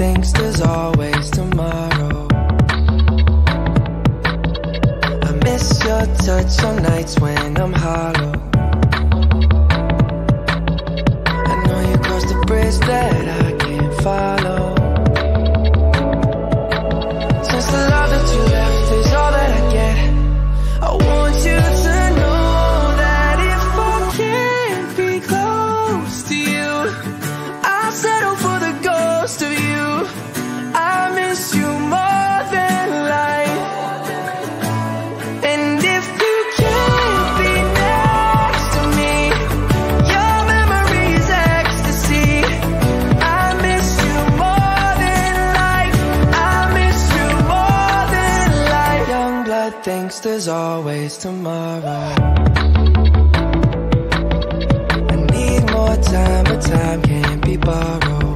thinks there's always tomorrow. I miss your touch on nights when I'm hollow. I know you crossed the bridge that I can't follow. Since the love that you left is all that I get, I want you to know that if I can't be close to you, I'll settle for the ghost of you. I miss you more than life. And if you can't be next to me, your memory's ecstasy. I miss you more than life. I miss you more than life. Young blood thinks there's always tomorrow. I need more time, but time can't be borrowed.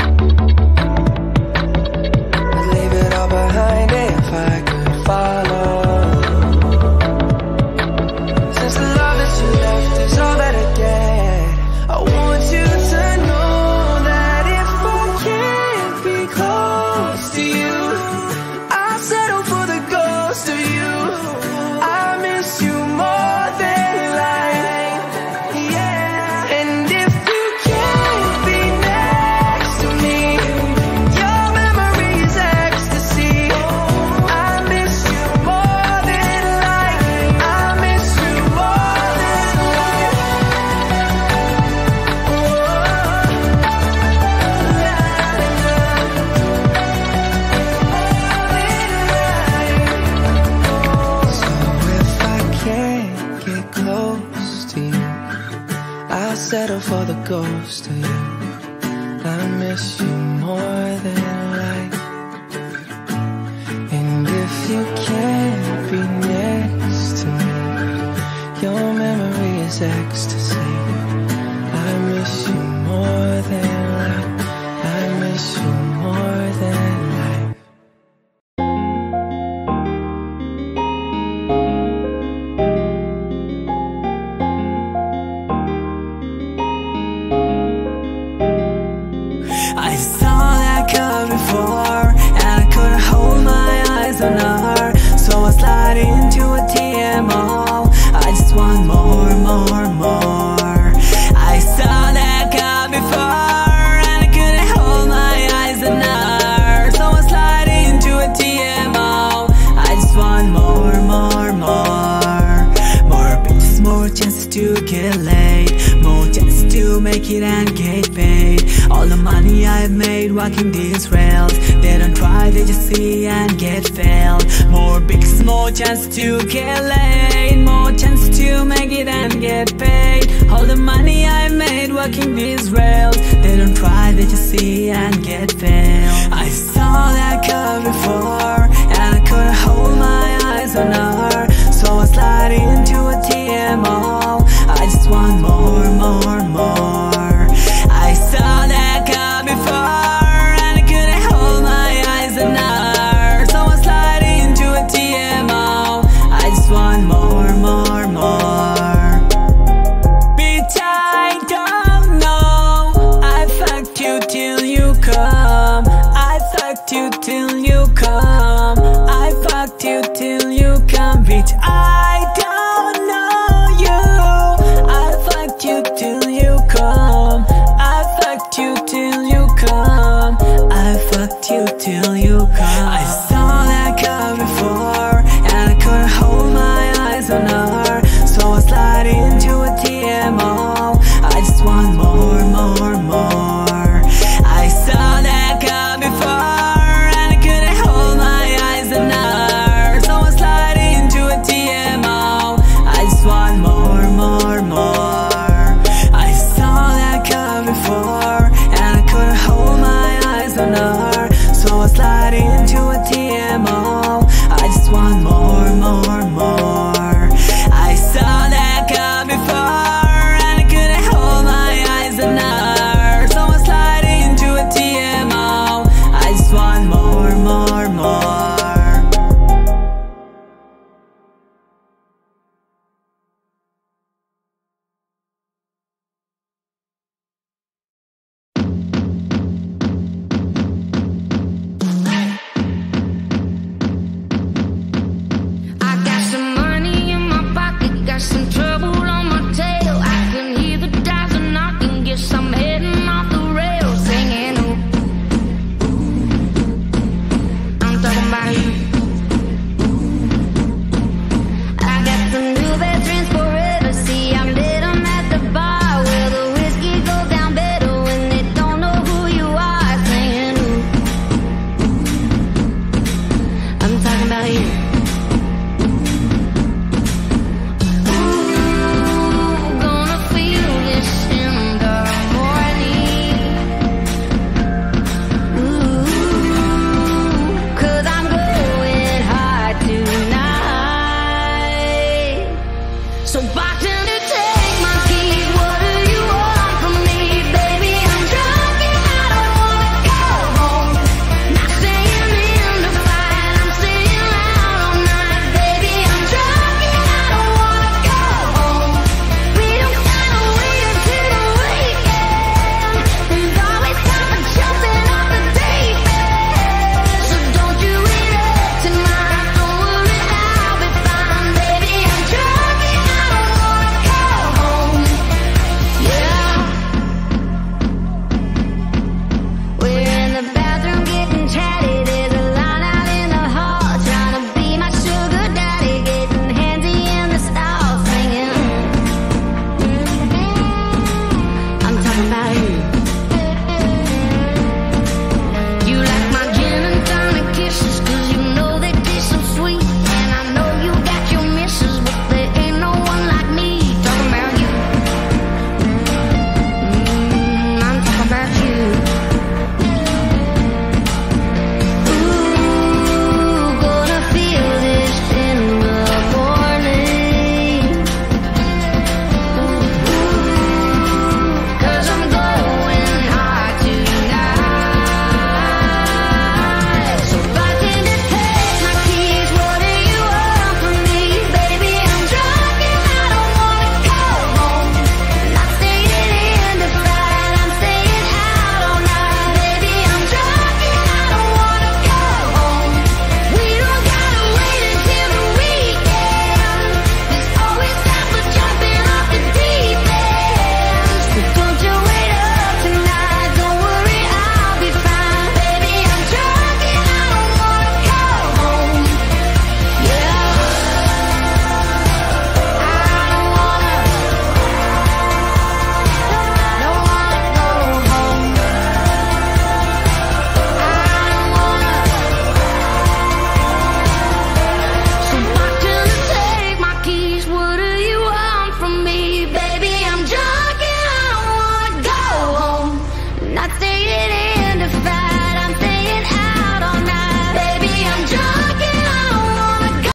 I'd leave it all behind if I could follow. Since the love that you left is all that I get, I want you to know that if I can't be close to you, I'll settle for the ghost of you. I miss you more than life, yeah. And if you can't be next to me, your memory's ecstasy. I miss you more than life. I miss you more than life. So if I can't get close to you, I'll settle for the ghost of you. I miss you more than life. And if you can't be next to me, your memory is ecstasy. I miss you more than life. I miss you more than life. I saw that girl before, and I couldn't hold my eyes on her. So I slide into a TMO. I just want more, more, more. I saw that girl before, and I couldn't hold my eyes on her. So I slide into a TMO. I just want more, more, more. More bitches, more chances to get laid, more chances to make it and get paid. All the money I've made walking these rails, they don't try, they just see and get failed. More bitches, more chance to get laid, more chance to make it and get paid. All the money I've made walking these rails, they don't try, they just see and get failed. I saw that girl before, and I couldn't hold my eyes on her. So I slide into a TMO. I just want more, more, more. I saw that girl before, and I couldn't hold my eyes on her. So I slide into a TMO. I just want more, more, more. Bitch, I don't know. I fucked you till you come. I fucked you till you come. I fucked you till you come. Bitch, I don't know you. I fucked you till you come. I fucked you till you come. I fucked you till you come.